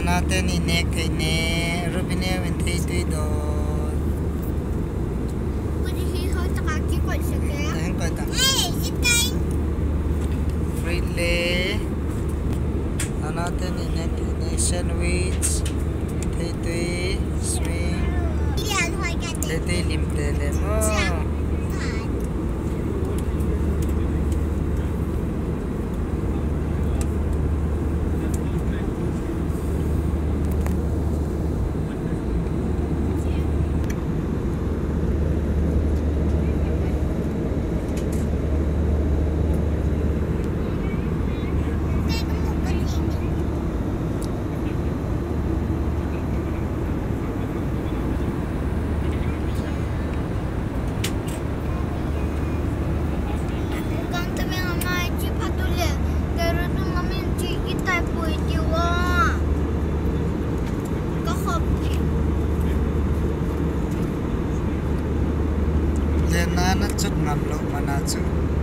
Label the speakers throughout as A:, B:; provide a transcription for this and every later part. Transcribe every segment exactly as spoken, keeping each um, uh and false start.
A: natin inek kay ne Rubyneu and tay tuy do.
B: Pwede hiho takaki ko sa kaya.
A: Tahan ko ta.
B: Hey, itay.
A: Freely. Natin inek ne sandwich. Tay tuy swing.
B: Iyan hoy ka.
A: Tay tuy limtele mo. Nana chút ngầm lộ mà na chút.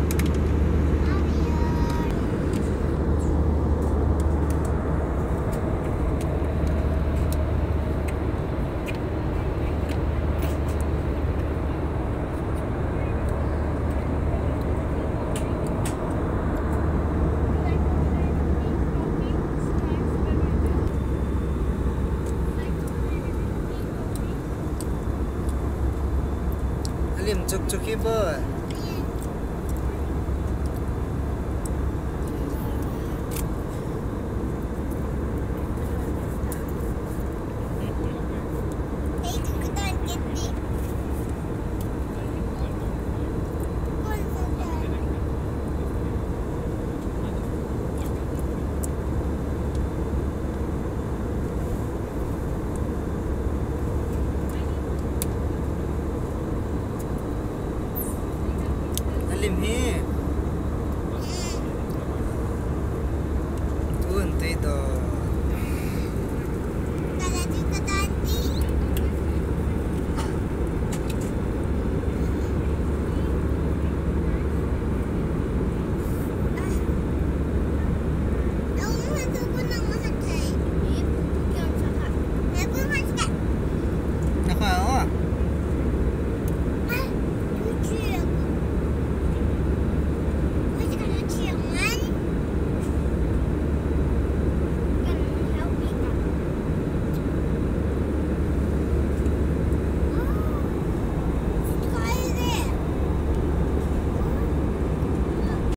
A: Lim chuk chuki boy. Lim hi. Tuan tuy do.